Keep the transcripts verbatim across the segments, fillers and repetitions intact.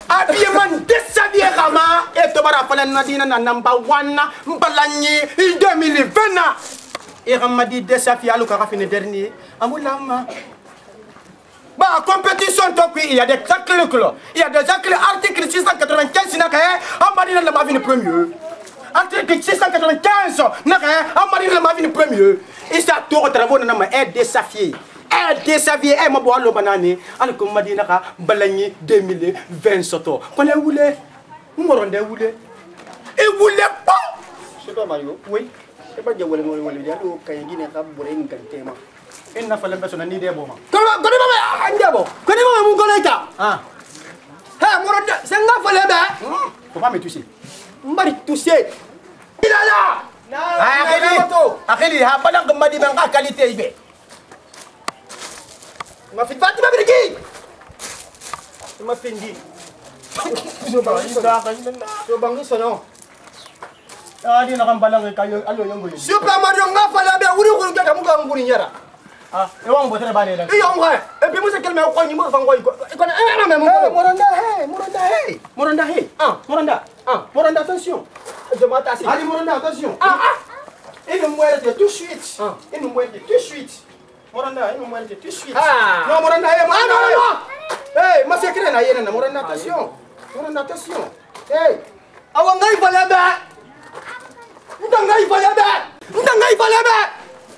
Habillement déshabillé Rama et Tobara Falanadina number one Mbalani deux mille vingt. Et Ramadi déshabillé à l'Okarafine dernier. Amoulama. Bah, compétition, il y a des articles, il y a des articles six cent quatre-vingt-quinze, Amadina la Mavine premier. Article six cent quatre-vingt-quinze, Amadina la Mavine premier. Et ça, tout le travail est déshabillé. Est déshabillé, et ma boire le banane, alors que Madina Balani deux mille vingt soto. Qu'on est voulu, Moronde voulait. Et voulait pas. C'est pas Mario? Oui. C'est pas Diawale Mouali, Diallo, Kayagi n'a pas bourré une qualité. Il n'a pas l'impression d'en idée. Comment Diabo? Connais-moi mon collègue? Ah. Ah, Moronde, c'est un gars, fallait bien. Faut pas me toucher. Mari touché. Il est là. Ah, Akhili, ha pas que Madi Banga qualité ibe. Ma fille va te mettre qui? Ma fille dit. Je bangue son nom. Ah, il n'a pas balang kayo allo yongoli. Super Mario nga fallait bien. Ouri ouri gata muga nguri nyara. Ah, et on va travailler là. Et on va. Et puis moi c'est quel me ko ni mo fa ngoy ko. Ko na ana me mo. Moranda hey, Moranda hey. Moranda hey. Ah, Moranda. Ah, Moranda attention. Je m'attache. Allez Moranda attention. Ah ah. Il nous muerde tout de suite. Il nous muerde tout de suite. Moranda, il nous muerde tout de suite. Ah. Non, Moranda hey. Ah non non non. Hey, ma secret na yena Moranda attention. Moranda attention. Hey. Awa ngai fallait bien. Ndangai fallait bien. Ndangai fallait bien.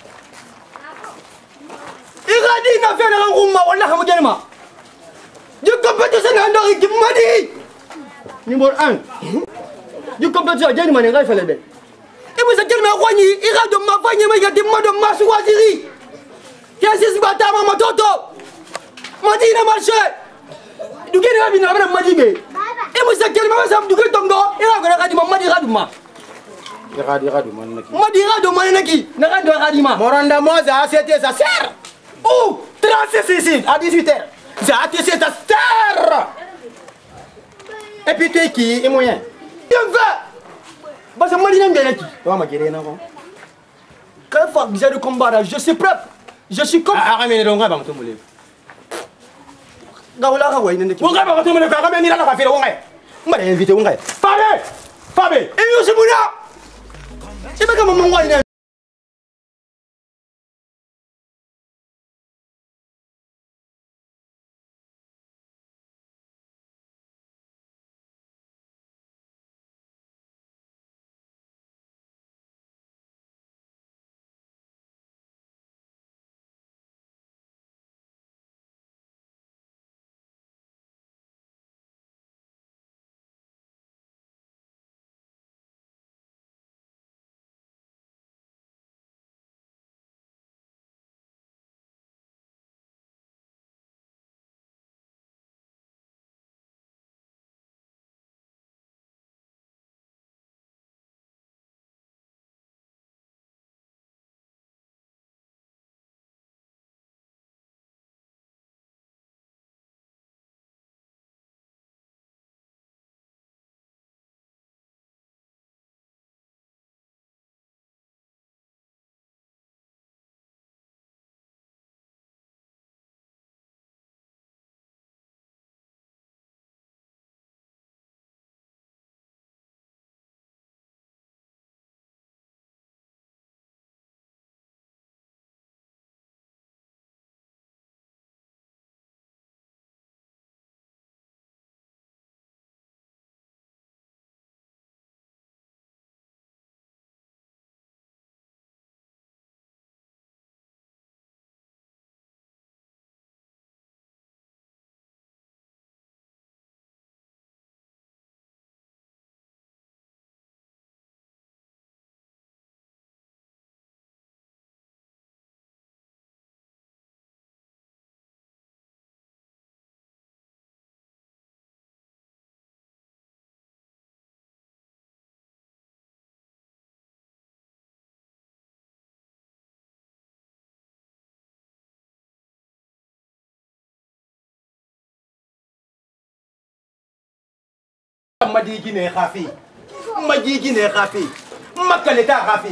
Iradi na fena ngumma wallahi mo jenma. Du compétition andori kimadi. Numéro un. Du compétition jenma ngai fallait bien. Et vous êtes me kwani iradi ma fanye ma yadi mado maswaziri. Qu'est-ce que bata mama toto? Madina marché. Du gene abi na bana madibe. Et vous êtes me sam du tongo ira gona kadi mama di raduma. Iradi iradi manaki. Madi rado manaki. Na rado radima. Moranda moza c'était sa sœur. Oh, trente-six ici, à dix-huit heures. J'ai attiré ta star. Et puis tu es qui? Et moyen? Bien fait. Bah, c'est moi qui n'aime bien qui. Toi, ma guérée, non? Quelle fois que j'ai le combat, je suis prêt. Je suis comme. Ah, ramène le gars, tu me lèves. Gaoula, Gaoula, il n'est pas. On va te me le faire, ramène la café, on va. On va l'inviter, on va. Fabé! Fabé! Et nous, c'est Mouna! C'est pas comme mon moyen. Madigi ne khafi. Madigi ne khafi. Makaleta khafi.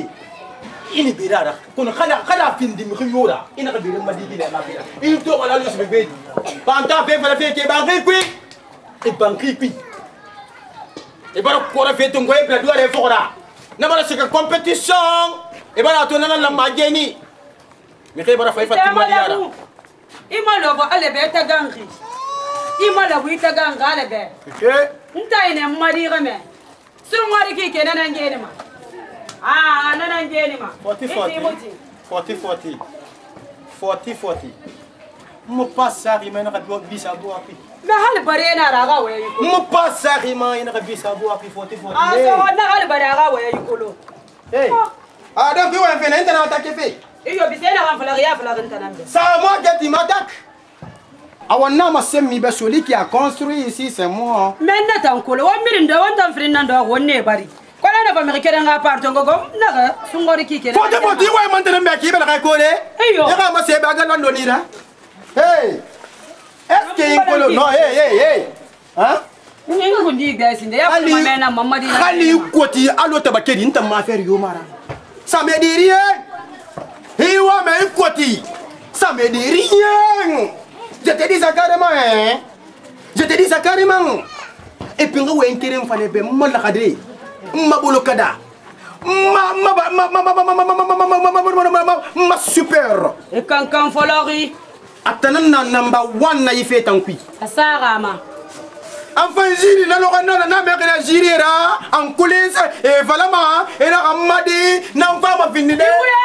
Ini birara. Kono khala khala findi mi khiyora. Ina kabira madigi ne khafi. Il to wala lo sebe. Panta fe fala fe ke ba fe kwi. Et banqui. Et bien, on a fait ton goût et puis on a fait fora. N'a pas de compétition. Et bien, on a la magénie. Mais qu'est-ce que tu fais Madiara? Il m'a l'ouvert à l'ébé ta gangri. Il m'a l'ouvert ta ganga à l'ébé. N'ta ine Madiara mais. Sur moi qui est nan ngénima. Ah, nan ngénima. forty forty. forty forty. forty forty. Mo passa rima na kabiwa bisa bo api. Mais hal bare na raga we yi. Mo passa rima na kabisa bo api forty forty. Ah, so na hal bare raga we yi kolo. Hey. Ah, donc tu vas faire un internet attaqué fait. Iyo bisena kan fala ya fala kan tanambe. Ça moi qui tu m'attaques. Awana ma semmi be celui qui a construit ici c'est moi. Mais na tan kolo wa mirin da won tan frin nan do wonne bari. Ko na fa mi kere nga parto ngogo naga sungori ki kere. forty forty wa man tan me ki be la ko le. Iyo. Ya ka ma se ba ga lando ni ra. Hey. Est-ce que Incolo non hey hey hey. Hein? Ni ko ndi gasi nda ya ko ma mena mamadi. Khali koti alo tabakeri nta ma faire yo mara. Ça me dit rien. Il va me côté. Ça me dit rien. Je te dis ça carrément, hein. Je te dis ça carrément. Et puis, on va intérêt, on va aller mal la cadre. Ma bolokada. Ma ma ma ma ma ma ma ma ma ma ma ma super. Et quand quand folori. Attends, number one na ife tankui. Asara ma. Enfin, Ziri, na loka na na mère na Ziri ra en coulisses et voilà ma et na amadi na on va finir.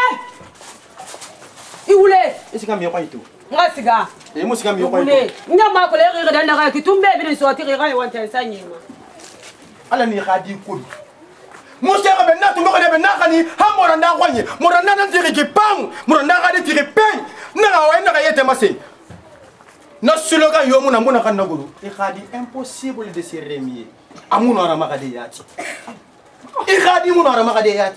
Iwule. Esi kam yoko itu. Ngasiga. E musi kam yoko itu. Iwule. Nyama ko le ri danda ka kitumbe bi so ati ri ga wanta sanyima. Ala ni khadi kul. Musi ka be na tumbo ka be na kani ha moranda kwanye. Moranda na tiri ki pang. Moranda ka de tiri peng. Na ga wa na ga yete mase. Na slogan yo muna muna kan naguru. E khadi impossible de se remier. Amuna ra makade yati. E khadi muna ra makade yati.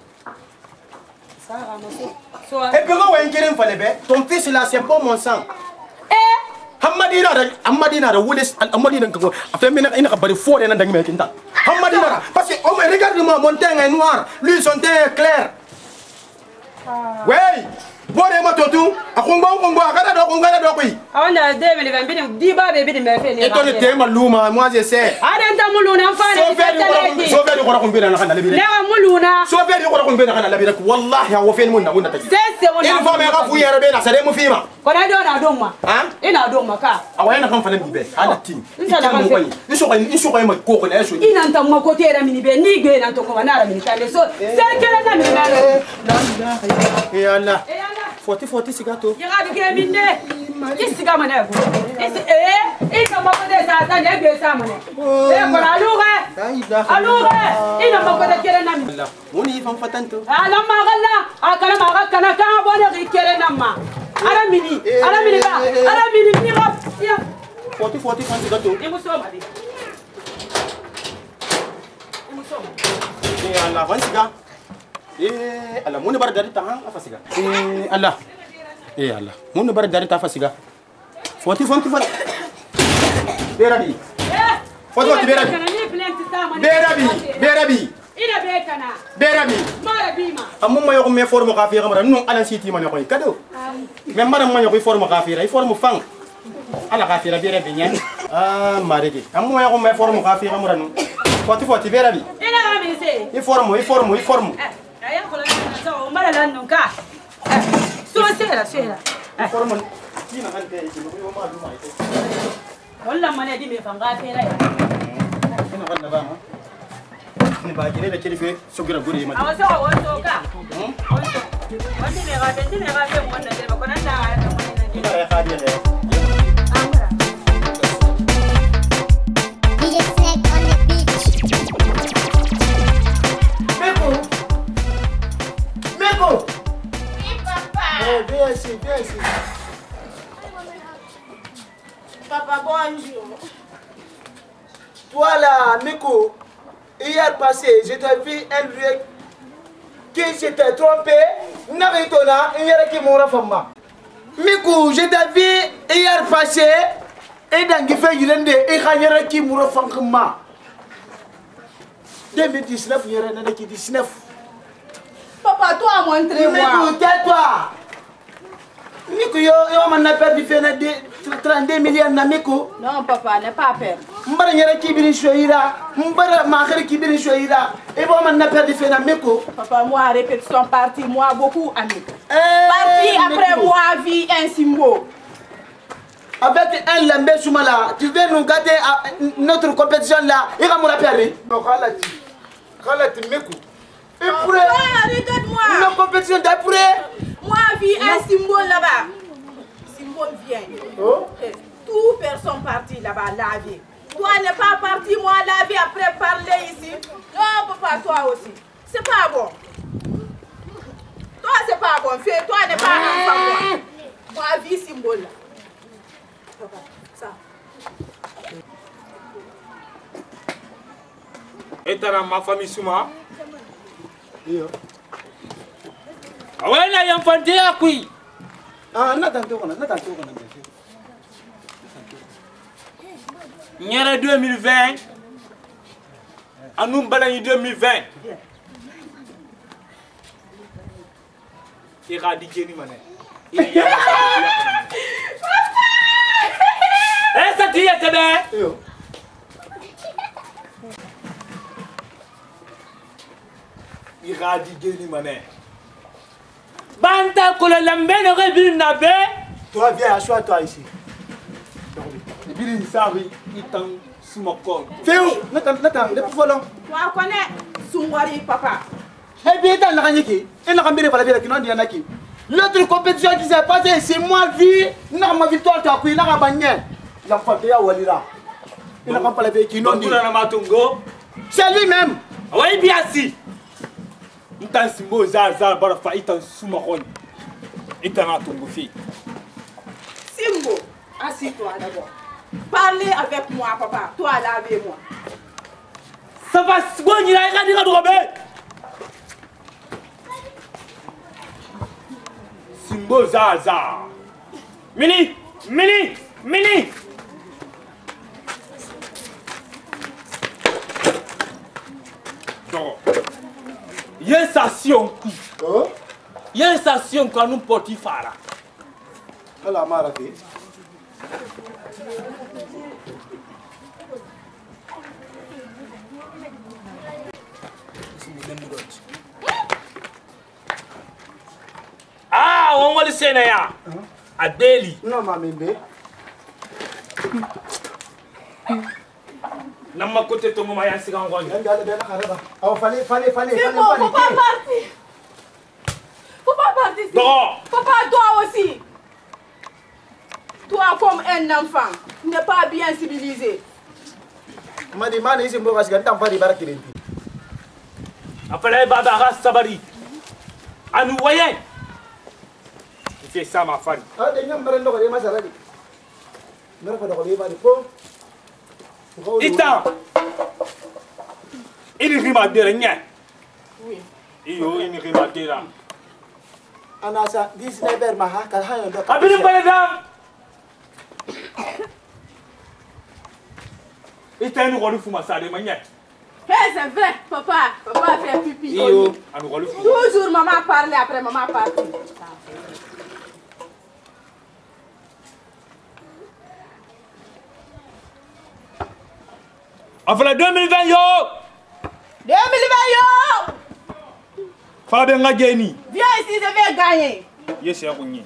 Sara ma. Et puis quand on fallait bien, ton fils là c'est pas mon sang. Eh? Hamadina, Hamadina, Willis, Hamadina, après maintenant il n'a pas de faux et n'a pas de métinta. Hamadina, parce que oh mais regarde-moi, mon teint est noir, lui son teint est clair. Oui. Bon et moi tout, à Congo, Congo, à Canada, Congo, Canada, oui. Ah on a deux mille vingt, dix bas bébé de me faire. Et toi le thème Luma, moi je sais. Ah d'un mouluna enfant. Sauver du coron bien dans la canne. Là mouluna. Sauver du coron bien dans la canne. Wallahi, on fait le monde, on a dit. C'est c'est on a. Il faut me fouiller bien, ça c'est mon film. Qu'on a donné à Doma. Hein? Il a Doma ka. Ah ouais, on a quand même dit. Ah la team. Il s'en a pas fait. Il faut il faut me connaître. Il n'entend mon côté la mini ben ni gué n'entend qu'on a la mini tale so. C'est quelle la mini là. Et Allah. forty forty cigato. Il a bien mine. Il s'y gagne à vous. Eh, il n'a pas de ça, ça n'est pas ça mon. Eh pour allouer. Allouer. Il n'a pas de quelle la mini. On y va fatanto. Ah la marala. Ah kana mara kana ka bonne quelle nama. Ala mini. Ala mini ba. Ala mini ni ba. forty forty cigato. Il me somme. Il me somme. Et Allah vingt cigato. Eh Allah mun bar dari ta ha afasiga. Eh Allah. Eh Allah mun bar dari ta afasiga. forty forty forty. Berabi. Eh. forty forty berabi. Berabi. Berabi. Ina betana. Berabi. Mara bima. Amum mayo ko me forme ka fi xamara non alan siti man ko kado. Même madame mayo ko forme ka fi ray forme fang. Ala ka fi ra berabi nyen. Ah mariki. Amum mayo ko me forme ka fi xamara non. forty forty berabi. Ina ami se. I forme, i forme, i forme. Aya ko la so mara lan non ka. So sera sera. I forme. Ina ante ki no yo ma du mai. Walla mane di me fanga fe ray. Ina kan ba ma. Ni ba jire da kirfe so gira gure ma. Awa so awa so ka. Wani me ga ben me ga ben wannan dai ba ko nan da ya kan wannan Ina ya khadi ne. Amara. D J Snake on the beach. Meko. Meko. Oui, papa. Eh, viens ici, viens ici. Papa, bonjour. Toi là, Meko, hier passé, je t'ai vu un vieux qui s'était trompé. Naritona, il y a qui mourra femme. Meko, je t'ai vu hier passé. Et dans qui fait il y a qui mourra femme. deux mille dix-neuf, il y a un qui dix-neuf. Papa, toi montre-moi. Meko, tais-toi. Meko, yo, yo, on a perdu trente-deux millions na Meko. Non, papa, n'est pas peur. mbara nyere kibiri shoira mbara makhir kibiri shoira et bon man n'a perdu fait na meko. Papa, moi répétition partie, moi beaucoup ami. Partie après moi vie un symbole. Avec un lambé soumala, tu veux nous gâter à notre compétition là, il va me la perdre. Non, khalati. Khalati meko. Et pour regarde-moi. Nos compétitions d'après. Moi vie un symbole là-bas. Symbole vient. Oh. Tout personne parti là-bas laver. Toi n'est pas parti, moi laver après parler ici. Non, papa, toi aussi. C'est pas bon. Toi, c'est pas bon. Fais, toi n'est pas enfant, moi. Moi, vie symbole là. Papa, ça. Et t'as ma famille souma? Oui. Ah ouais, là, il y a un fanté à qui? Ah, n'a t'entends pas, n'a t'entends pas. N'y a deux mille vingt. À nous, balani deux mille vingt. Éradiquer ni mané. Eh, ça t'y est, t'es bien? Éradiquer ni mané. Banta kola lambe ne rebi nabe. Toi viens, assois-toi ici. Et puis il savait, il t'en sous mon corps. Fais où? N'attends, n'attends, le plus volant. Toi, connais Sungwari, papa. Eh bien, dans la Ranyaki, et la Rambire va la vie qui n'en dit Yanaki. L'autre compétition qui s'est passée, c'est moi vie, n'a ma victoire, tu as pris, n'a pas bagné. L'enfant de Yawalira. Il n'a pas la vie qui n'en dit. C'est lui-même. Oui, bien si. Il t'a si beau, Zaza, Barafa, il t'a sous mon corps. Il t'a ton fille. Simbo, assis-toi d'abord. Parlez avec moi, papa. Toi, là avec moi. Ça va se voir, il a regardé la droite. Simbo Zaza. Mini, mini, mini. Il y a une station coup. Il y a une station quand nous portons Fara. Allah m'a raté. Ah, on va le Sénéa. À Delhi. Non, ma mère. Nama côté ton maman, il y a un second. Oh, fallait, fallait, fallait. C'est bon, faut pas partir. Faut pas partir. Non. Papa, toi aussi. Toi, comme un enfant, n'est pas bien civilisé. Madi, mani, c'est bon, parce que t'as pas de baraki. Après, Baba Sabari. À nous voyez. Il fait ça, ma femme. Ah, des gens me rendent ma salade. Me rendent les balles. Ita. Il rime à dernier. Oui. Il rime à dernier. Anasa, dix-neuf maha, kalhan de Abini Balada. Ita nous relou fuma ça de manière. C'est vrai, papa. Papa fait pipi. Iyo, à nous relou fuma. Toujours maman parle après maman parle. Enfin, deux mille vingt yo. deux mille vingt yo. Fabien Ngageni. Viens ici, je vais gagner. Yes, c'est un cogné.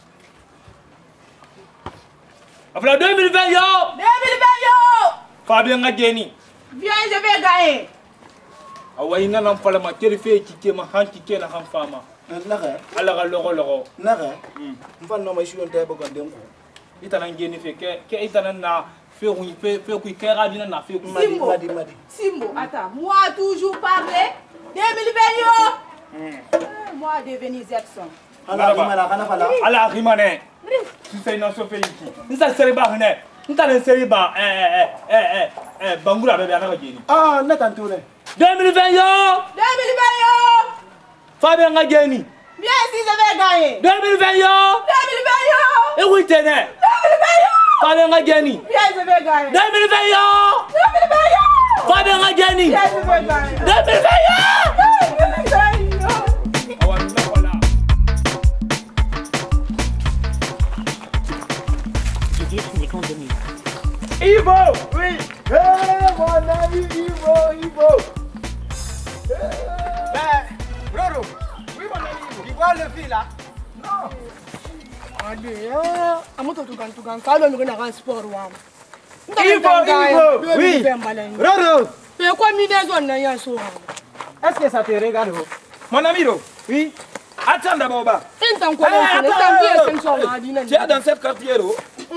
Enfin, deux mille vingt yo. deux mille vingt yo. Fabien Ngageni. Viens, je vais gagner. Awa ina nan fala ma kele fe kike ma han kike na han fama. Naka. Ala ga logo logo. Naka. Mfa no ma shulon tay bagon dem ko. Ita nan geni fe ke ke ita nan na fe ku fe fe ku ke ra dina na fe ku. Simbo. Madi, madi. Simbo, attends. Moi, toujours parler. deux mille vingt yo. Moi, devenu Jackson. Ala rimana kana fala. Ala rimane. Tu sais non so fe yiki. Nsa sere ba hne. Nta nan sere ba eh eh eh eh eh bangura bebe ana ga geni. Ah, natan tourne. deux mille vingt yo. deux mille vingt yo. Fabien Ngageni. Viens ici, je vais gagner. deux mille vingt yo. deux mille vingt yo. E oui tene. deux mille vingt yo. Fabien Ngageni. Viens, je vais gagner. deux mille vingt yo. deux mille vingt yo. Fabien Ngageni. Viens, je vais gagner. deux mille vingt yo. deux mille vingt yo. Awa na wala. Didier Sénégal deux mille. Ivo, oui. Eh, mon ami Ivo, Ivo. Ben, Roro. Oui, mon ami. Tu vois le fil là? Non. Allez, ah, amuto tukan tukan kalo mi na kan sport wa. Ivo, Ivo. Oui. Roro. Mais quoi mi des zones na ya so. Est-ce que ça te regarde? Mon ami Ro. Oui. Attends d'abord, bas. Intan ko Eh, na attends, tan bi attends. sen so ma di na. Tu es dans cette quartier, Ro.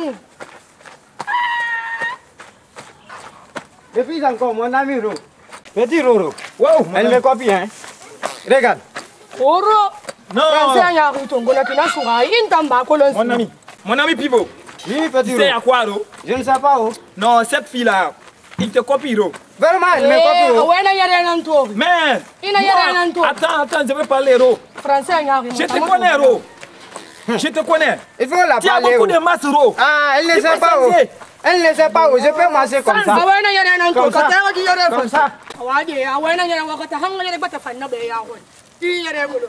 Depuis encore, mon ami Roro. Petit Roro. Wow, Elle me copie, hein? Regarde. Oro. Non. Français ya ru tongo na kina sura intan ba ko Mon ami. Mon ami Pivo. Oui, petit Tu sais à Roro. quoi, Ro? Je ne sais pas où. Non, cette fille-là, il te copie, Ro. Vraiment, elle me copie. Eh, Roro. ouais na yare nan to. Mais. Ina yare nan to. Attends, attends, je vais parler, Ro. Français ya ru. Je te connais, Ro. Je te connais. Il faut la Tu as parler. beaucoup oh. de masse, Ro. Ah, elle ne Il sait faut pas où. changer. Elle ne sait pas où. Je peux marcher comme ça. Ah ouais na yare nan to. Comme Ka ça. ta di yare Comme français. ça. Wa de ya ouais na yare wa ka ta hanga yare bata fanna be ya ko. Di yare go.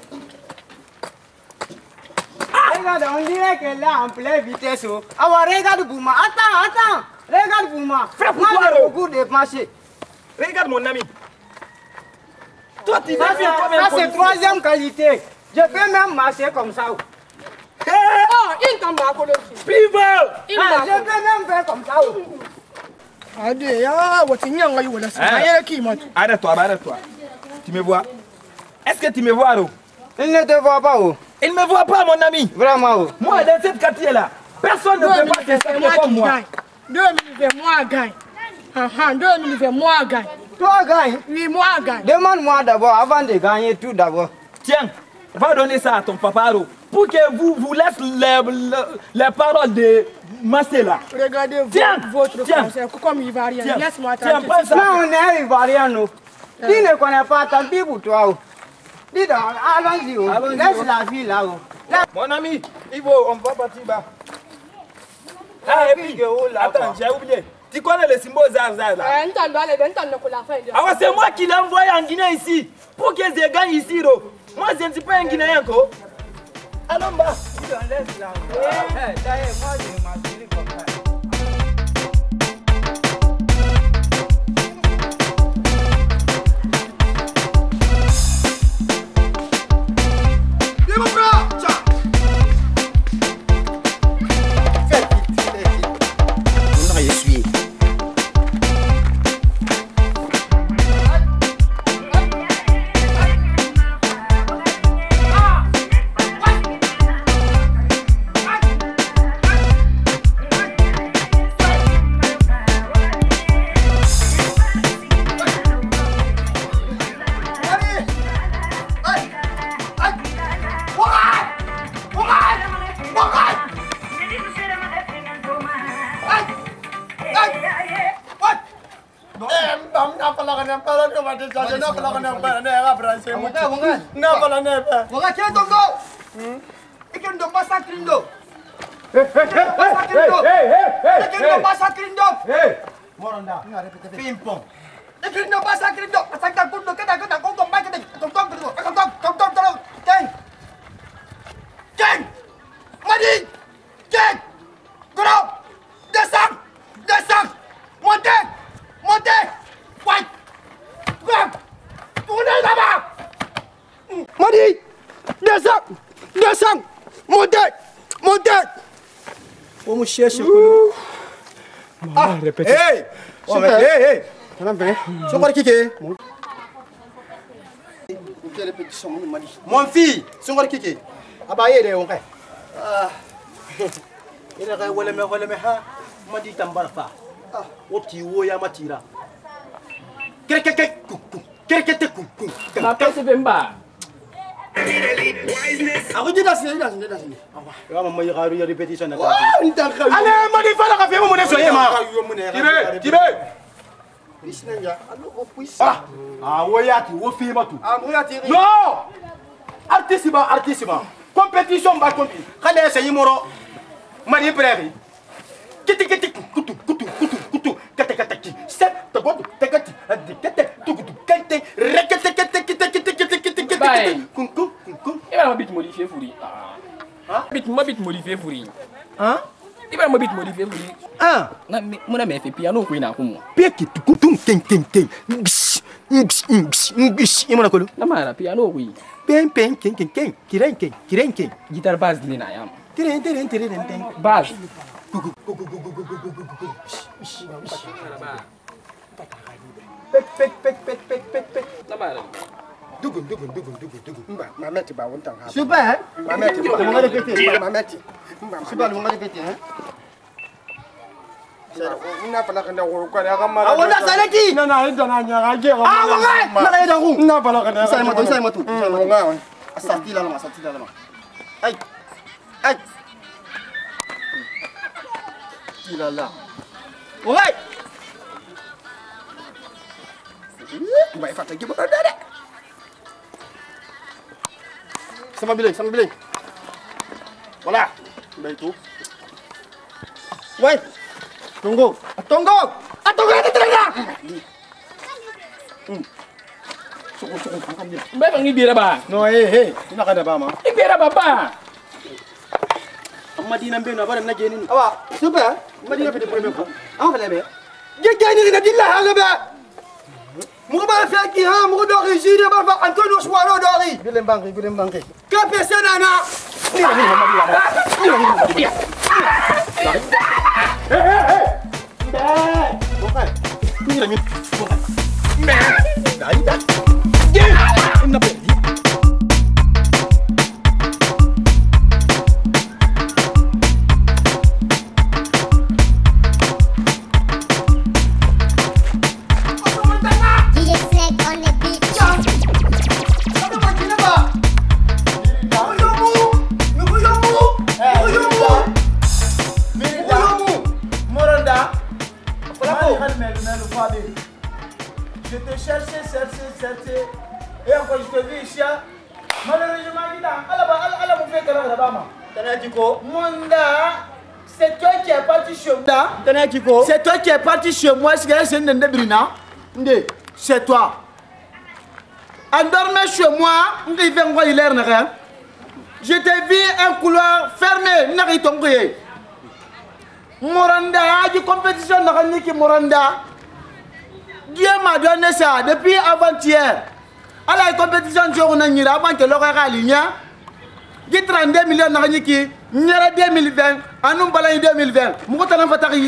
Regarde, on dirait qu'elle est en pleine vitesse. oh. Ah ouais, regarde pour moi. Attends, attends. Regarde pour moi. Frère, Moi, pourquoi, j'ai oh? beaucoup de marcher. Regarde, mon ami. Toi, tu Ça, vas c'est faire comme un ça, c'est policier. troisième qualité. Je peux même marcher comme ça. oh. Eh, Ah, intan ba ko lo. Pivo. Ah, je Intan. peux même faire comme ça. oh. Ade ya wati nyanga yi wala sa. Hein? Yare ki matu. Arrête-toi, arrête-toi. Tu me vois? Est-ce que tu me vois, Ro? Il ne te voit pas. oh. Il ne me voit pas, mon ami. Vraiment. oh. Moi, dans cette quartier-là, personne ne peut pas se C'est saluer moi comme qui moi. gagne. Deux minutes et moi gagne. Ah ah, deux minutes et moi gagne. Toi, gagne. Oui, moi gagne. Demande-moi d'abord, avant de gagner tout d'abord. Tiens, va donner ça à ton papa, Ro, pour que vous vous laisse les, les, les paroles de Massé là. Regardez Tiens, votre tiens. français, comme il va rien. Tiens, Laisse-moi tiens, tranquille. prends ça. Là, on est ivoirien, nous. Tu ne connais pas, tant pis pour toi. oh. Dis donc, allons-y. oh. Allons-y, Laisse oh. la vie là. oh. Là, Mon ami, Ivo, on va partir bas. Ah, et puis, attends, j'ai oublié. Tu connais le symbole Zaz Zaz là? Eh, ntando ale be ntando ko la fin. Ah ouais, c'est moi qui l'ai envoyé en Guinée ici, pour que je gagne ici, Ro. Moi, je ne suis pas un Guinéen, quoi. Allons bas. dis donc, laisse la vie. Eh, d'ailleurs, moi, je m'appelle comme ça. Fais vite, fais vite. On a essuyé. Madi, descends, descends, montez, montez. Oh, mon cher, ah, répétez. Hey, oh, mais, hey, hey. C'est quoi qui est? Mon fils, c'est quoi qui est? Ah, bah, il est on ah, il est wala me wala me ha, Madi tambara fa. Ah, woti wo ya matira. Kekeke kuku, kekeke kuku. Ma pèse Bemba. Aku jelas ni, jelas ni, jelas ni. Ya mama ya garu ya repetition na. Allez, Madi fala ka fe mo ne so yema. Tibe, tibe. Isnanga, allo o puis. Ah, ah woyati, wo fi matu. Ah, woyati. Non! Artiste ba, artiste ba. Compétition ba compétition. Kale se yimoro. Madi prévi. Kiti kiti kutu kutu kutu kutu kete kete ki. Set to go to kete kete tu kutu kete rekete kete kete kete kete kete kete. Kunku kunku. Il va m'habiter modifié Fouri. Hein? Habite moi habite modifié Fouri. Hein? I b'a mobile modifié vous dire. Ah, Na mon ami fait piano ko ina ko mo. peki tukutum ken ken ken. Ngs ngs ngs ngs. Imana kolo. Na mara piano ko yi. Pen pen ken ken ken. Kiren ken kiren ken. Guitar bass ni na yam. Tiren tiren tiren tiren. Bass. Pek pek pek pek pek pek pek. Na mara. Dugun dugun dugun dugun dugun. Mba mameti ba wontang ha. Super. Mameti ba Mo ngade pete. mameti. Mba Super mo ngade pete hein. Ina fala kana woro kwa ya kama. Awona salati. Na na ida na nya ga je. Ah wongai. Mala ida ku. Ina fala kana. Sai matu sai matu. Ngai. Asati la lama asati la lama. Ai. Ai. Ilala. Wongai. Mbak Ifat lagi berada dek. Sama bilang, sama bilang. Wala. Baik itu. Wait. Tunggu. Tunggu. Tunggu itu terang. Hmm. Cukup cukup angkat dia. Mbak bang ibira ba. No eh eh. Ina kada ba ma. Ibira ba ba. Amma dinan be na bara na je ni. Awa, super. Madina fete premier ko. Amma fele be. Je gani na dillah ala ba. Mo ba fa ki ha mo do régir ba fa Antonio Suaro do ri. Bilen banki, bilen banki. Ka pese na na. Ni ni mama dia. Ni ni mama dia. Eh eh eh. Mbak. Bukan. Ni ni. Bukan. Mbak. Dai dah. Dia. Ina pe. Je te cherchais, cherchais, cherchais. Et encore, je te vis ici. Malheureusement, il a Allah vous fait que là-bas. Tanatiko. Monda, c'est toi qui es parti chez moi. Tanatiko. C'est toi qui es parti chez moi. C'est une Ndebrina. C'est toi. Endormez chez moi. Je t'ai vu un couloir fermé. Moranda, il y a une compétition dans Moranda. Dieu m'a donné ça depuis avant-hier. À la compétition, on a eu avant que l'horaire aligne. Il y a trente-deux millions de qui il y a deux mille vingt, en nous balayons deux mille vingt. Nous avons fait un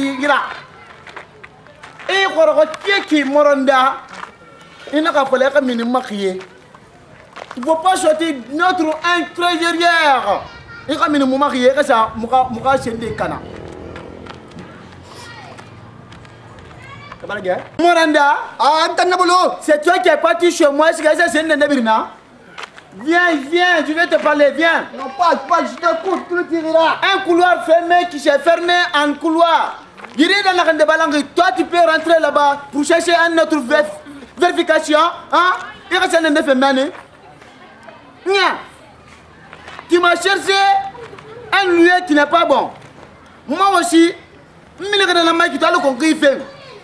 et il qui Moranda, il n'a pas fallu que nous maquiller. Il ne faut pas sortir notre un trésorier. Il faut que nous maquiller, que ça, nous avons fait des canards. Moranda, c'est toi qui es parti chez moi, c'est c'est une Ndebrina. Viens, viens, je vais te parler, viens. Non, pas, pas, je t'écoute, tu le tireras. Un couloir fermé qui s'est fermé en couloir. Il est dans la grande balangue, toi tu peux rentrer là-bas pour chercher une autre vérification. Hein? Il reste un neuf tu m'as cherché un lieu qui n'est pas bon. Moi aussi, je suis dans la main qui t'a le concret fait.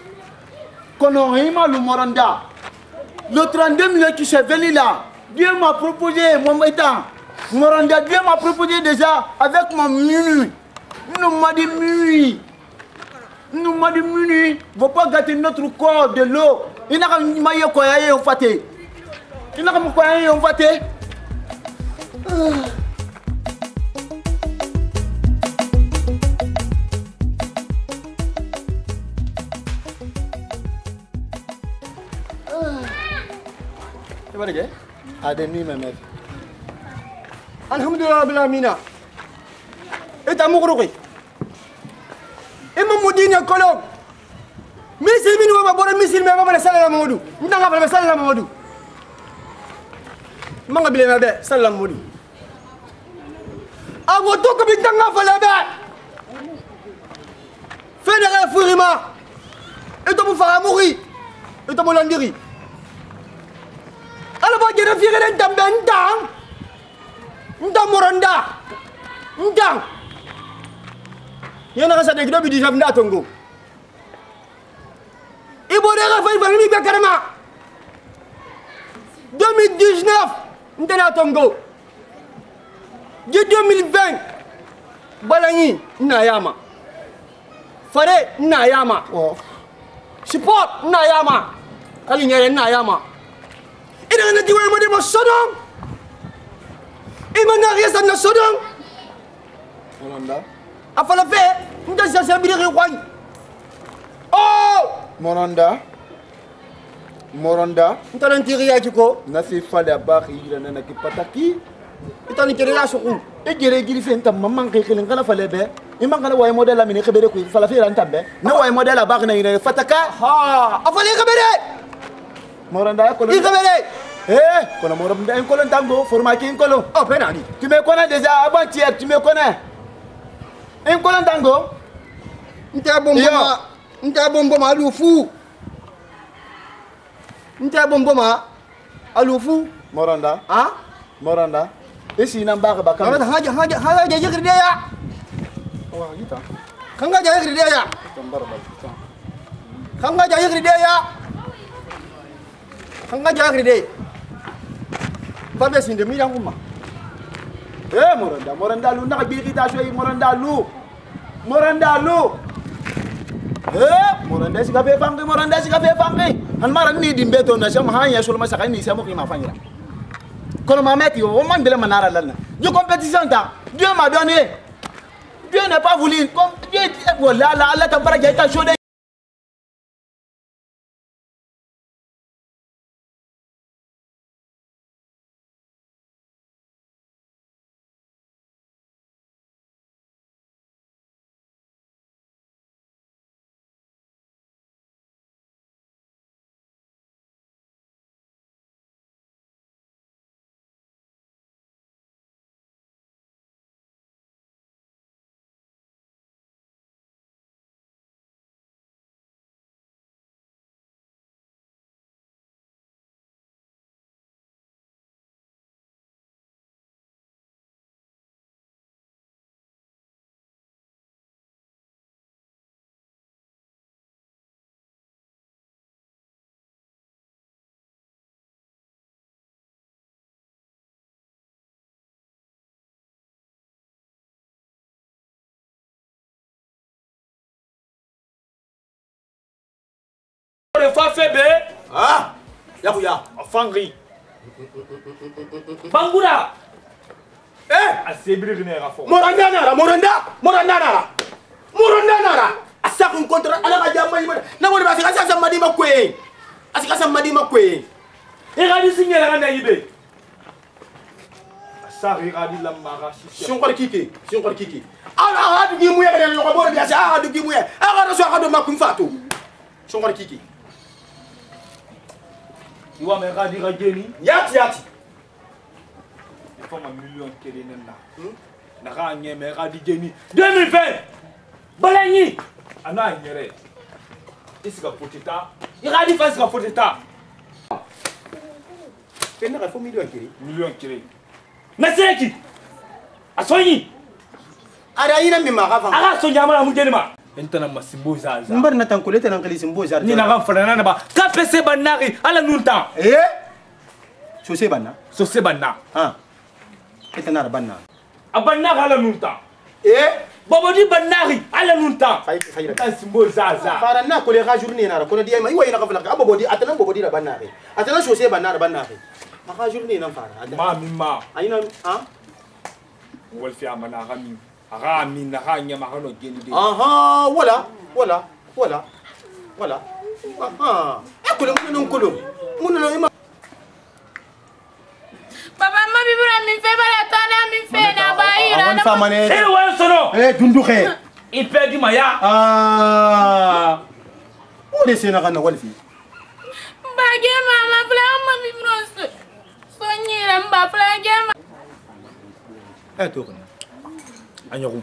Le Moranda, le trente-deux millions qui s'est venu là, Dieu m'a proposé, mon état, Moranda, Dieu m'a proposé déjà avec mon minuit. Nous m'a dit minuit. Nous m'a dit minuit. Il ne faut pas gâter notre corps de l'eau. Il n'a pas de maillot qu'on a eu faté. Il n'a pas de maillot qu'on a eu faté. Ada ni memang. Alhamdulillah bila mina. Eta mukruki. Imam Mudina kolom. Misil minu baba bora misil mama bala sallallahu Muhammadu. Ndanga bala sallallahu Muhammadu. Manga bila nabe sallallahu Muhammadu. Abo to ko bindanga fala ba. Federa furima. Eta mu fara muri. Eta mo landiri. Ala ba jere fi gelen tambe ndang ndang Moranda ndang yana ka sade gido bi dijaf nda tongo ibo de ga fay fay mi be karama deux mille dix-neuf ndana tongo je deux mille vingt balani na yama Fare na yama. Oh. Support na yama. Kali nyere na yama. Ina na diwa mo de mo sodong. Ima na riesa na sodong. Moronda. Afala fe, nda sa sa bidiri kwany. Oh! Moronda. Moronda. Ntalan tiri ya jiko. Nasi fale baki ila na nakipataki. Itani kiri ya suku. E gere giri fenta mamman kai kilin kana fale be. Iman kana way model la mini khebere ku fala fe ran tambe. Na way model la baki na ina fataka. Ha, afale khebere. Moronda ko I khebere. Eh, kono moronda en kolon tango forma ki en kolon. Oh, penali. Tu me connais déjà avant-hier, tu me connais. En kolon tango. Nta bomboma. Nta bomboma alufu. Nta bomboma alufu. Moronda. Ha? Moronda. Esi nan baka bakam. Kanga haja haja haja jigri dia ya. Wa gita. Kanga jigri dia ya. Tambar ba gita. Kanga jigri dia ya. Kanga jigri dia. Farbe sinde mi danguma. Eh Moronda, Moronda lu nak bi kita soy Moronda lu. Moronda lu. Eh, Moronda si kafe fangi, Moronda si kafe fangi. Han maran ni dimbe to na sama hanya sul masaka ni sama ki ma fangira. Kono ma meti o man bele manara lana. Du compétition ta. Dieu m'a donné. Dieu n'a pas voulu. Comme Dieu voilà la Allah tabaraka ta chode. Fa febe. Ah! Yakuya. Fangri. Bangura. Eh! Asebiri ne rafo. Moronda nara, Moronda, Moronda nara. Moronda nara. Asa kun kontra ala ka jamma yima. Na mo ba sika sa madi makwe. Asika sa madi makwe. E ga di signala na yibe. Asa ri ga di lamba ga sisi. Sion kwal kiki, sion kwal kiki. Ala adu gi muye ga lo ko bor bi asa adu gi muye. Aga raso ga do makum fatu. Sion kwal kiki. Iwa me ga di ga jeni. Yati yati. Il faut un million de kélénena. Na ga nye me ga di jeni. deux mille vingt. Balani. Ana nyere. Isika poteta. Ira di fasika poteta. Kenna ka fo million kiri. Million kiri. Na seki. Asonyi. Ada ina mi ma ga fa. Aga sonya mala mu jeni ma. Entana masimbo zaza. Mbar na tankole tan kali simbo zar. Ni na ga fana na ba. Ka pese banari ala nunta. Eh? So se banna. So se banna. Ha. Etana banna. Abanna ala nunta. Eh? Bobo di banari ala nunta. Fay fay ra. Ka simbo zaza. Fara na ko le ga journée na ra ko di ay mai wayna ka fala ka bobo di atana bobo di ra banna re. Atana so se banna ra banna re. Ma ga journée na fara. Ma mi ma. Ayina ha? Wal fi amana ga mi. Aga mi na ga nya ma ga no geni de. Aha, wala, wala, wala. Wala. Aha. E ko le mun ko lo. Mun lo ima. Papa, ma bibura mi fe bala tana mi fe na bayira. Awan fa mané. Eh wa sono. Eh dundu khe. Il perd ma ya. Ah. O le sena kana wal fi. Mbage mama fla ma bibura so. Sonyira mba fla gema. Eh to kana. Anyaku.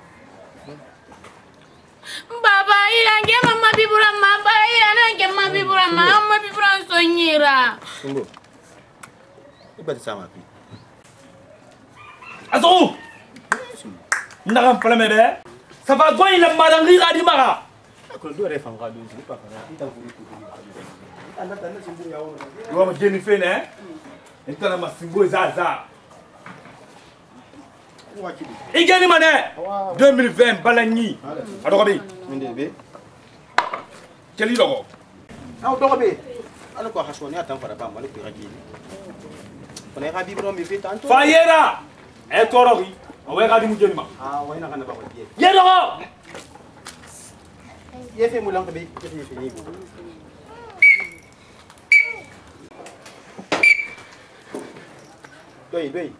Baba ira gema ma bibura ma ba ira na gema bibura ma ma bibura sonyira. Sumbo. Ibadi sama pi. Azo. Ndaka mfalme be. Ça va goy la madangi ga di mara. Ko do re fa ga do si pa kana. Ita furi ko. Anda tanda simbo ya wona. Yo ma jeni fe ne. Entana masimbo zaza. I gagne mané. deux mille vingt balagni. Adobe. Mindebe. Quel logo? Ah, Adobe. Alors quoi, Hassouni attend pour la bande, on est plus rapide. On est ravi de me faire tant. Fayera. Et Torori. On va regarder Moujenma. Ah, ouais, on a pas de Yélo. Il a fait moulant que c'est fini. Doi, doi.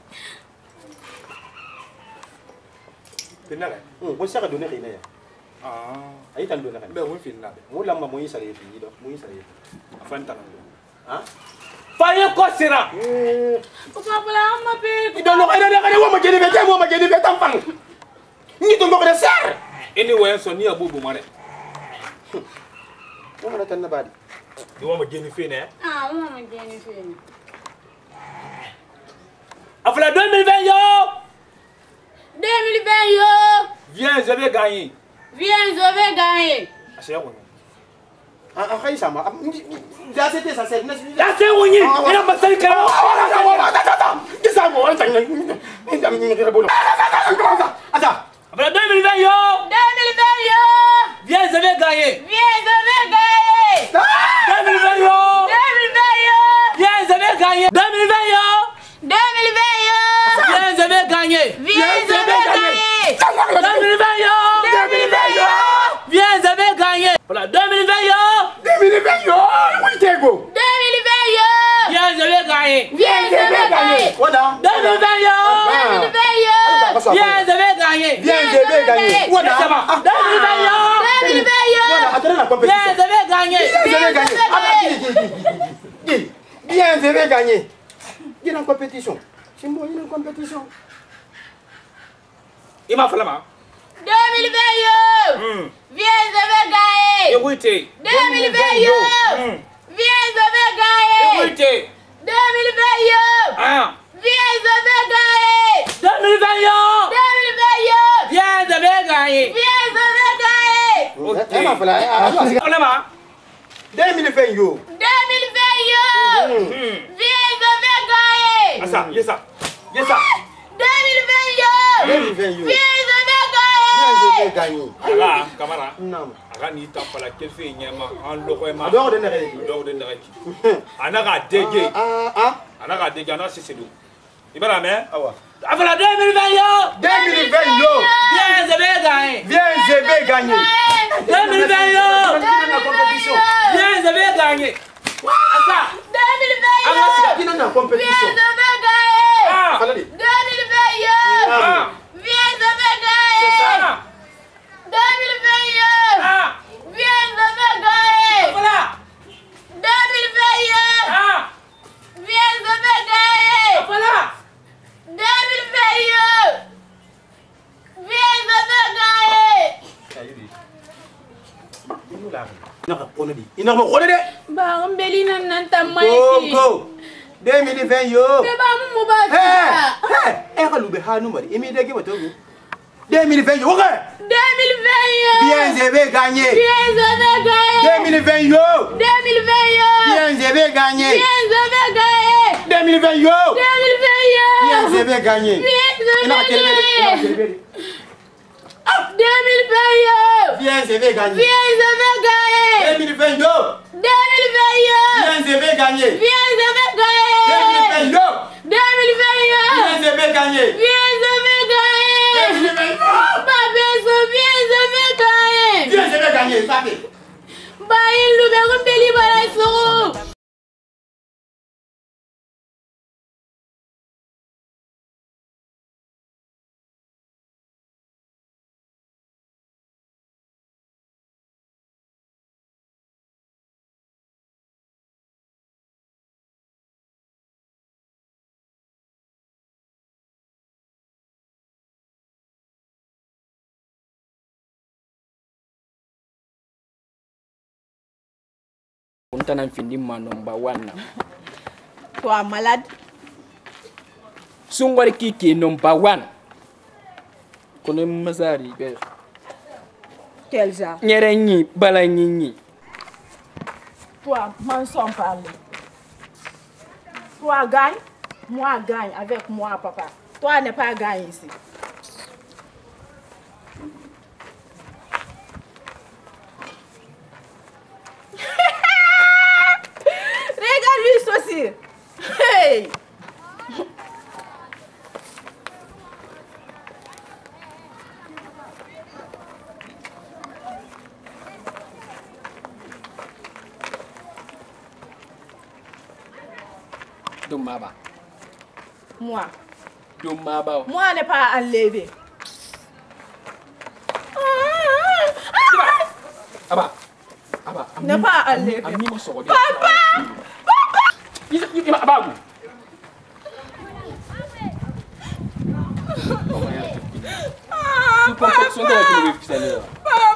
Finale. Hum, on s'est redonné rien. Ah. Aïe, t'as donné rien. Ben oui, finale. Moi, là, maman, il s'est fini. Donc, moi, il s'est fini. Enfin, t'as Hein? Fayera quoi sera? Papa, voilà, on m'appelle. Il donne rien à rien. Moi, je vais faire, moi, je vais faire tant. Ni ton mot de serre. Anyway, son ni abubu mané. On va attendre badi. Tu vas me gagner fini. Ah, on m'a gagné fini. Afla deux mille vingt yo. deux mille vingt yo. Viens, je vais gagner. Viens, je vais gagner. C'est bon. Ah, ah, ça m'a. Là, c'était ça, c'est. Là, c'est où il est? Il a passé le canal. Qu'est-ce que ça va? Attends. Afla deux mille vingt yo. deux mille vingt yo. Viens, je vais gagner. Viens, je vais gagner. deux mille vingt yo. deux mille vingt yo. Viens, je vais gagner. deux mille vingt yo. deux mille vingt yo. Viens, je vais gagner. Viens, je vais gagner. deux mille vingt yo. deux mille vingt yo. Viens, je vais gagner. Voilà, deux mille vingt yo. deux mille vingt yo. Oui, t'es go. deux mille vingt yo. Viens, je vais gagner. Viens, je vais gagner. Voilà. deux mille vingt yo. deux mille vingt yo. Viens, je vais gagner. Viens, je vais gagner. Voilà. deux mille vingt yo. deux mille vingt yo. Voilà, attendez la Viens, compétition. je vais gagner. Je vais gagner. Bien, je vais gagner. Il est en compétition. C'est moi, il est en compétition. Il m'a fait la main. deux mille vingt yo. Viens, je vais gagner. Écoutez. deux mille vingt yo. Viens, je vais gagner. Écoutez. deux mille vingt yo. Ah. Viens, je vais gagner. deux mille vingt yo. deux mille vingt yo. Viens, je vais gagner. Viens, je vais gagner. Ok. Elle m'a fait la. On la main. deux mille vingt yo. deux mille vingt yo. Viens, je vais gagner. Ah ça, yes ça. Yes ça. deux mille vingt yo. deux mille vingt yo. Viens, je vais Bien, je vais gagner. gagner. Aga, camarade. Non. Aga ni ta pala quel fait nyama en loco ma. Alors, on donne rien. Do de nereki. Anaga dege. Ah, ah. Anaga dege ana c'est c'est Ibara mais. Ah ouais. Afala deux mille vingt yo. deux mille vingt yo. Viens, je vais gagner. Bien, je vais gagner. deux mille vingt yo. Continue la compétition. Viens, je vais gagner. Asa. deux mille vingt yo. Continue la Viens, compétition. je vais gagner. Ah. Allez. deux mille vingt yo. Ah. Viens, je vais gagner. Ah. deux mille vingt yo. Ah. Viens, je vais gagner. Voilà. deux mille vingt yo. Ah. Viens, je vais gagner. Voilà. deux mille vingt yo. Viens, je vais gagner. Il n'a pas de Ba mbeli nan nan tamai Go, ki. go. deux mille vingt yo. Be ba mu mu ba Hey, fi. hey. Eh, quand nous béhanu, mari. Il m'a dit que vous avez deux mille vingt yo. deux mille vingt yo. Bien, je vais gagner. Viens, je vais gagner. deux mille vingt yo. deux mille vingt yo. Bien, je vais gagner. Viens, je vais gagner. deux mille vingt yo. deux mille vingt yo. Bien, je vais gagner. Viens, je Il n'a vais pas quel bébé. Il n'a pas quel gagner. bébé. deux mille vingt yo. Bien, je vais gagner. Viens, je vais gagner. deux mille vingt yo. deux mille vingt yo. Bien, je vais gagner. Viens, je vais deux mille gagner. vingt yo. deux mille vingt yo. Bien, je vais gagner. Viens, je vais gagner. deux mille vingt yo. Papa, so viens, je vais gagner. Bien, je vais gagner. Ça fait. Ba ilu be ko mbeli bara suru. Untana mfindima number one. Toi malade. Sungwari kiki number one. Kono mazari be. Quel genre? Nyere nyi bala nyi nyi. Toi, m'en sans parler. Toi gagne, moi gagne avec moi papa. Toi n'est pas gagne ici. Dommaba. Moi. Dommaba. Moi, n'est pas enlevé. Aba. Aba. N'est pas enlevé. Ami mo so Papa! Papa! Aba. Tu penses que c'est un peu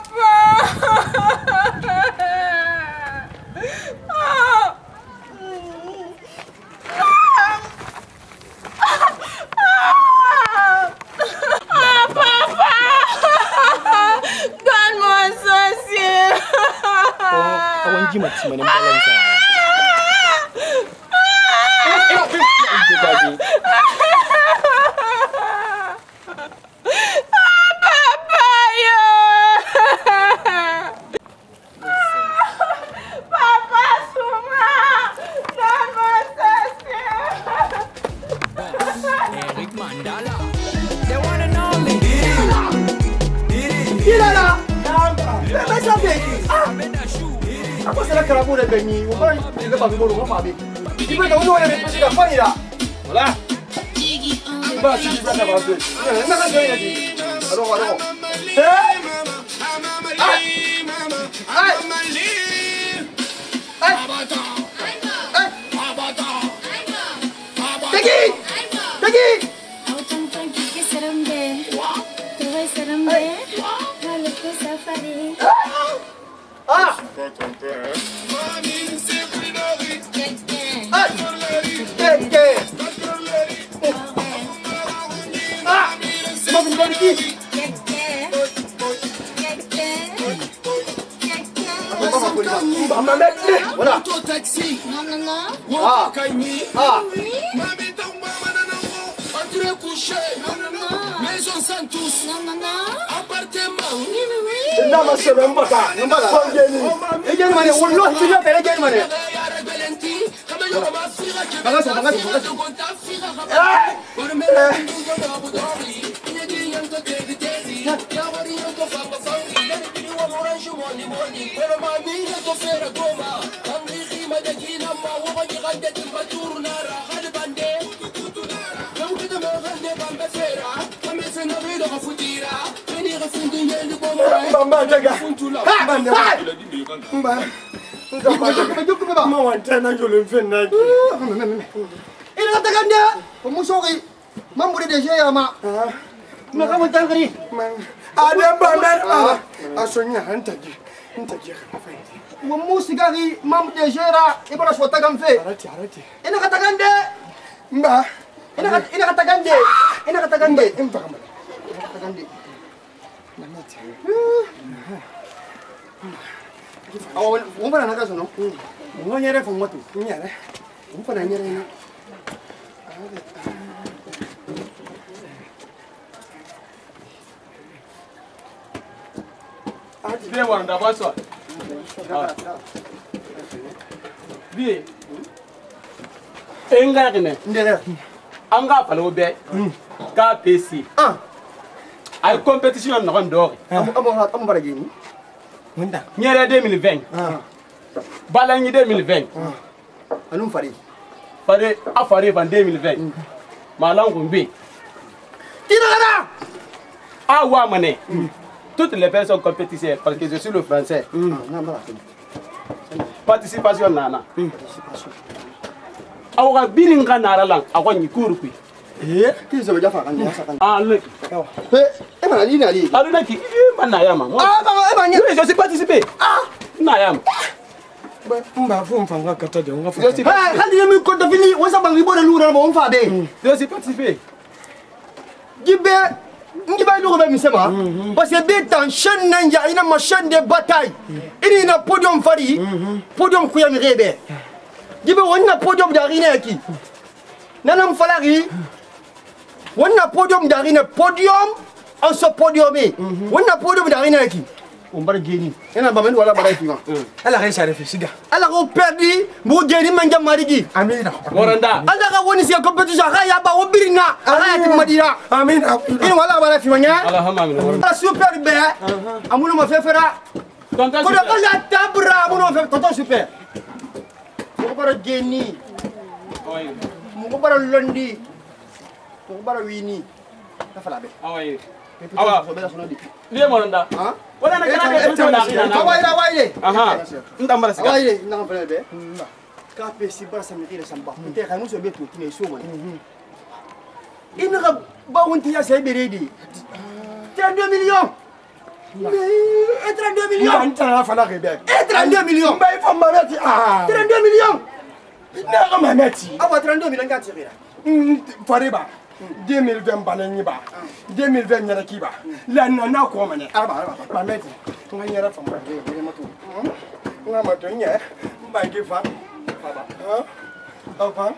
Voilà. Bah, si tu vas t'avancer. Alors, alors. Voilà. Ah. Ah. Non, ma soeur, non, pas ça. Non, pas ça. Et bien, mané, on l'a tu l'as fait, et bien, mané. Bagas, bagas, bagas. Mbamba jaga. Ha! Mbamba. Mbamba. Mo wantana jole fenna. Ina takanda. Musori. Mamuri de jeyama. Ma kamo tangri. Ada bana. Asonya hantaji. Hantaji. Mo musigari mam de jera ibara swata gamfe. Arati arati. Ina katakande. Mba. Ina ina katakande. Ina katakande. Impa kama. Ina katakande. Oh, un para na casa no. Un nyere fo moto, nyere. Un para nyere na. Ah, tu viens voir d'abord ça. Bien. Enga kene. Ndere. Anga palo be. Ka P C. Ah. Ay compétition na ron dori. Amo amo amo bara gini. Wanda. Nyere deux mille vingt. Ah. Balangi deux mille vingt. Ah. Anum fari. Fari afari van deux mille vingt. Malangu mbi. Tirara. Ah wa mané. Toutes les personnes compétitionnelles parce que je suis le français. Participation nana. Participation. Awa biringa nara lang awa ni kurukui. Eh, qui se veut faire quand ça. Ah, le. Eh, eh ben ali ali. Ah, le qui eh na yama. Ah, eh ben je suis participé. Ah, na yama. Ba mba fu mfanga kata de on va faire. Ah, quand il me compte fini, on s'en va ribo de lourd on va faire. Je suis participé. Gibe Ngiba nous remet misema parce que des temps chaîne nanja ina ma chaîne de bataille. Il ina podium fari, podium kuyami rebe. Gibe wonna podium darina ki. Nanam falari. Wonna podium darina podium on se podiumé. Wonna podium darina ki. On bar geni. Ena ba men wala bara fiwa. Ala ren sa refi siga. Ala ko perdi bu geni manja marigi. Amina. Moranda. Ala ka woni si competition ha ya ba obirina. Ala ya timadira. Amina. Ina wala bara fiwa nya. Alhamdulillah. Ala super be. Amuno ma fefera. Tonton super. Ko ya tabra amuno fe tonton super. Ko bara geni. Mugo bara londi. Mugo bara wini. Ta fala be. Awaye. Awa, so bela sono di. Liye mo nda. Ha? Wala na kana be to na kina. Awaye, awaye. Aha. Ndambara sika. Awaye, ndanga fala be. Ka pe si bara sa metire samba. Te ka muso be to tine so mo. Ina ka ba wonti ya sai beredi. trente-deux millions. Et trente-deux millions. Anta fala ke be. Et trente-deux millions. Mbay fo mameti ah. trente-deux millions. Na ka mameti. Awa trente-deux millions ka tira. Fariba. deux mille vingt balenyi ba. deux mille vingt nyara kiba. La nana ko mane. Araba, araba. Mameti. Nga nyara fa mba. Nga mato nya. Mbay ke fa. Baba. Ha? Apa?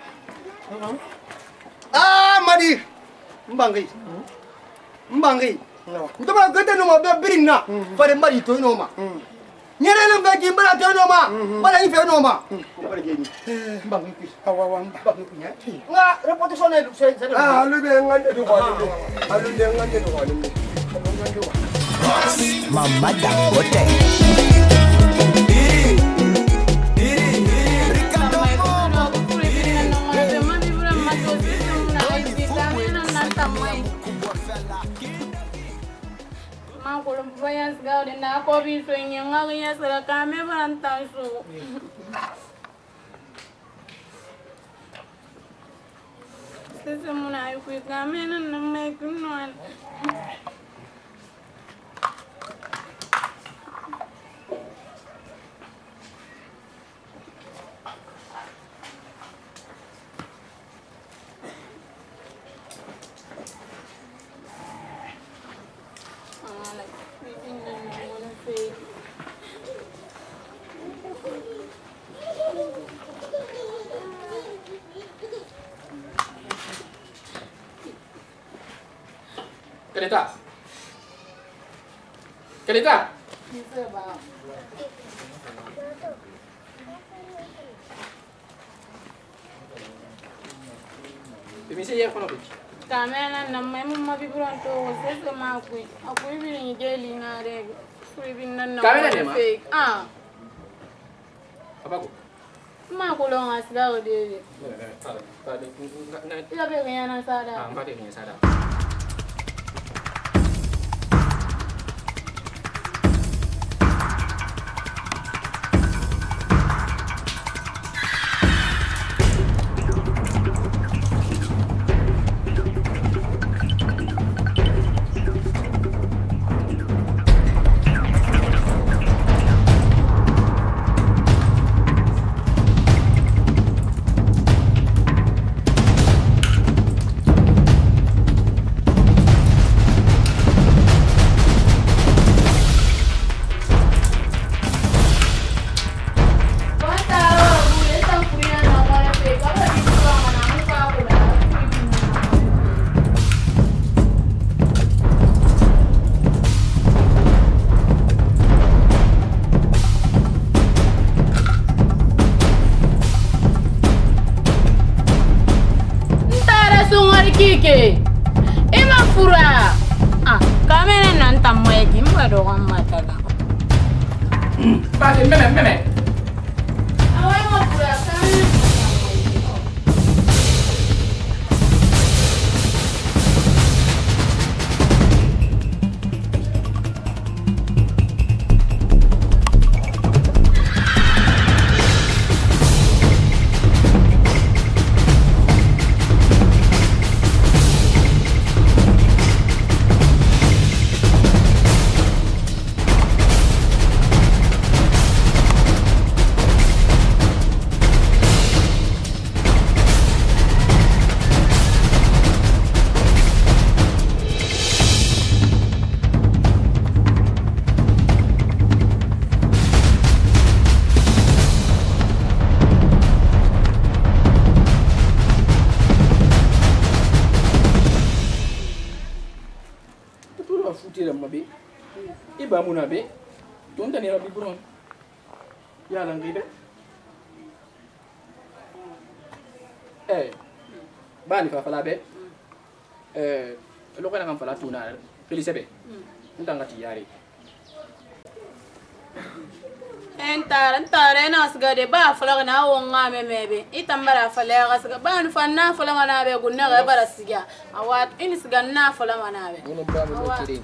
Ah, Madi. Mbangi. Mbangi. Ndaba gata no ma be birinna. Fare Madi to no ma. Nyere no be ki mbara to no ma. Bala ife no ma. Mbara geni. Mbangi ki. Awa wamba. Mbangi ki nya. Nga repetition e se se. Ah, alu be ngande do ko ni. Alu de ngande do ko ni. Ngande wa. Mama Dangote. Voyage garden na ko bi so nyanga ya sala ka me baranta so sese muna ay ku ka me nan na me kunwan Kereta. Kereta. Bimisi ya kono bi. Kamera na memu mabiburan to sese ma ku aku bi ni jeli ngare ku bi nan na Kamera ne ma? Ah Apa ko? ma ko lo ngasga o de Tade. Tade. ila be yana sada Ah, mbate ni sada. Kike, ima fura. Ah, kamera nanta mwegi mbado wa mataga. Bate meme meme. Awa ima fura kamera. Iba muna be. Tunta ni rabi buron. Ya lang gibe. Eh. Bani fa fala be. Eh, lo kana kan fala tuna. Felice be. Nta ngati yari. Entara, entara, na sigade ba fala na wonga memebe. Itambara fala gasga ba nu fanna fala manabe gunna ga bara siga. Awat ini siga na fala manabe. Ngono ba mo kiri.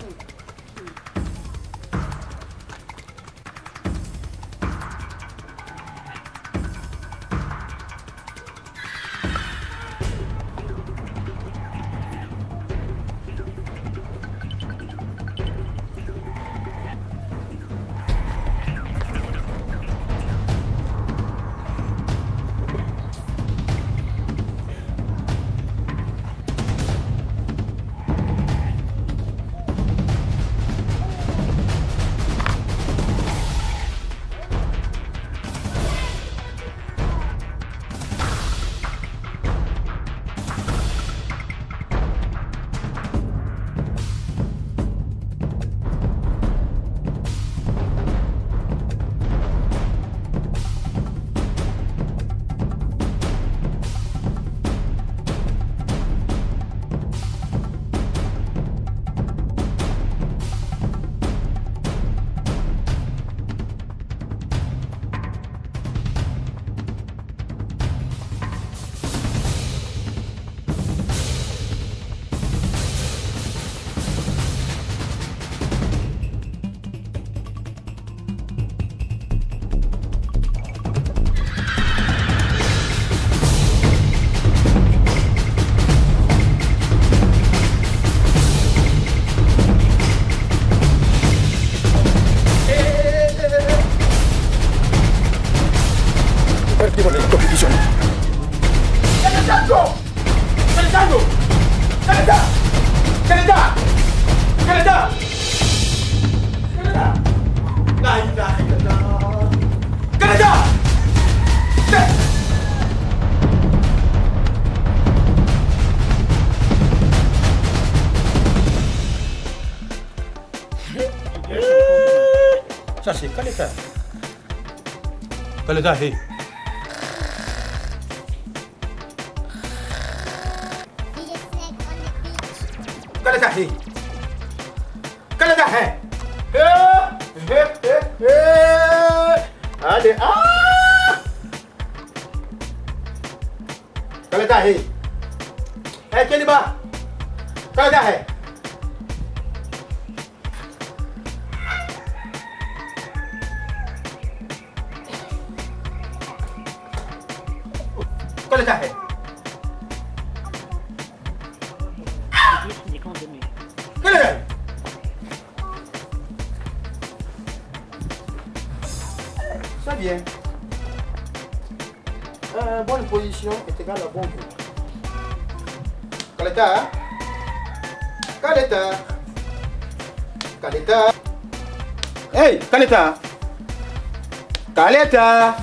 Ça c'est Kaleta. Kaleta, hey. Kaleta, hey. Kaleta, hey. Hey, hey, hey, hey. Allez, ah. Kaleta, hey. Hey, Keliba. Kaleta, hey. Kaleta, hey. Kaleta. Ça vient. Euh, bonne position est égale à bon goût. Kaleta, hein? Kaleta. Kaleta. Hey, Kaleta. Kaleta.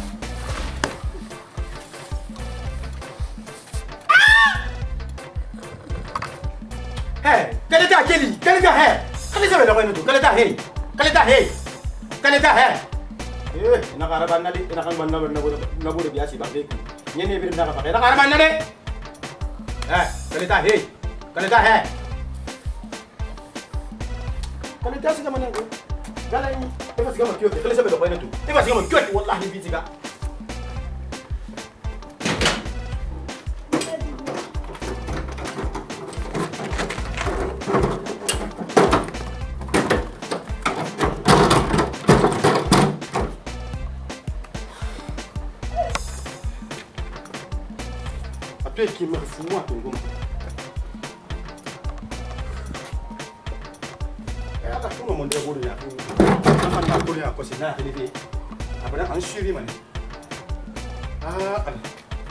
Hey, Kaleta, Kelly. Kaleta, hey. Kaleta, la bonne Kaleta, hey. Kaleta, hey. Kaleta, hey. Eh, nakaraban na dit, nakaraban na na na bude biya si Babek. Yene bir na ka pa. Nakaraban na de. Eh, Kaleta, hey. Kaleta, hey. Kaleta siga manango. Galay, eba siga makyo. Kaleta be do pa na tu. Eba siga makyo, wallahi bi siga. Qui me fout moi ton gomme. Eh aka kuma mon de godo ya. An na godo ya ko se na hele be. Abana an suivi mane. Ah ala.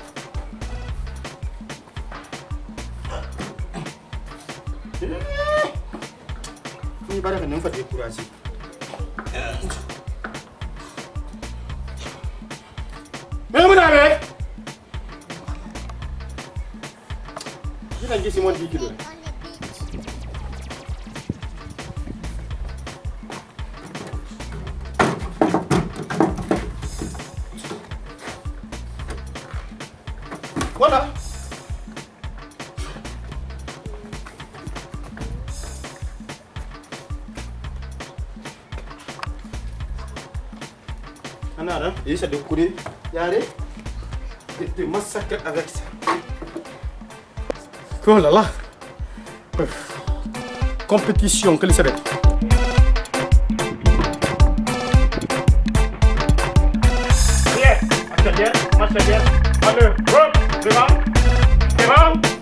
Ni bara kan nan fa de kurasi. Me mun are. Kita Simon dix kilos. Voilà. Anara, il s'est découvert. Yare, il te massacre avec ça. Oh là là. Compétition, quelle serait? Yes, marche bien, marche bien. Allez, hop, devant, devant.